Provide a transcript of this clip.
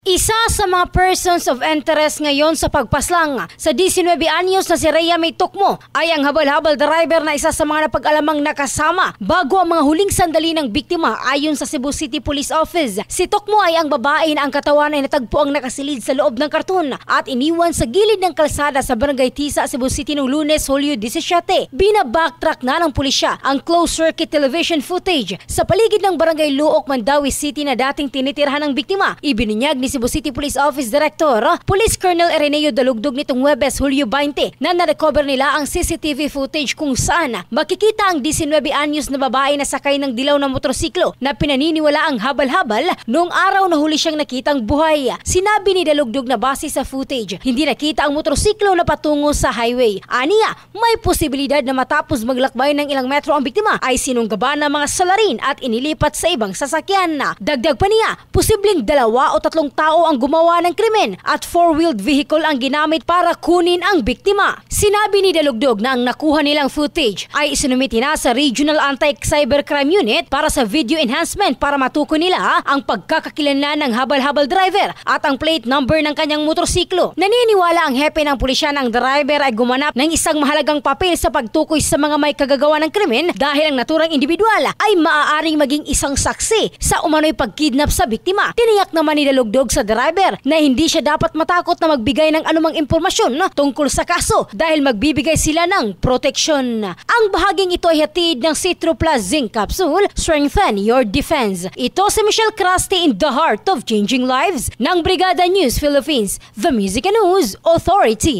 Isa sa mga persons of interest ngayon sa pagpaslang sa 19 anyos na si Rhea May Tocmo ay ang habal-habal driver na isa sa mga napag-alamang nakasama bago ang mga huling sandali ng biktima ayon sa Cebu City Police Office. Si Tocmo ay ang babae na ang katawan ay natagpo ang nakasilid sa loob ng karton at iniwan sa gilid ng kalsada sa Barangay Tisa, Cebu City noong Lunes, Hulyo 17. Binabacktrack na ng pulisya ang closed-circuit television footage sa paligid ng Barangay Luok, Mandawi City na dating tinitirhan ng biktima. Ibinunyag ni Cebu City Police Office Director Police Colonel Ireneo Dalugdog nitong Huwebes, Hulyo 20 na na-recover nila ang CCTV footage kung saan makikita ang 19 anyos na babae na sakay ng dilaw na motorsiklo na pinaniniwala ang habal-habal noong araw na huli siyang nakitang buhay. Sinabi ni Dalugdog na base sa footage, hindi nakita ang motorsiklo na patungo sa highway. Aniya, may posibilidad na matapos maglakbay ng ilang metro ang biktima ay sinunggaban ng mga salarin at inilipat sa ibang sasakyan. Dagdag pa niya, posibleng 2 o 3 tao ang gumawa ng krimen at 4-wheeled vehicle ang ginamit para kunin ang biktima. Sinabi ni Dalugdog na ang nakuha nilang footage ay isinumiti na sa Regional Anti-Cybercrime Unit para sa video enhancement para matukoy nila ang pagkakakilanlan ng habal-habal driver at ang plate number ng kanyang motorsiklo. Naniniwala ang hepe ng pulisya na ang driver ay gumanap ng isang mahalagang papel sa pagtukoy sa mga may kagagawa ng krimen dahil ang naturang individual ay maaaring maging isang saksi sa umano'y pagkidnap sa biktima. Tiniyak naman ni Dalugdog sa driver na hindi siya dapat matakot na magbigay ng anumang impormasyon tungkol sa kaso dahil magbibigay sila ng proteksyon. Ang bahaging ito ay hatid ng Citro Plus Zinc Capsule, strengthen your defense. Ito si Michelle Crasti in the heart of changing lives ng Brigada News Philippines, the Music and News Authority.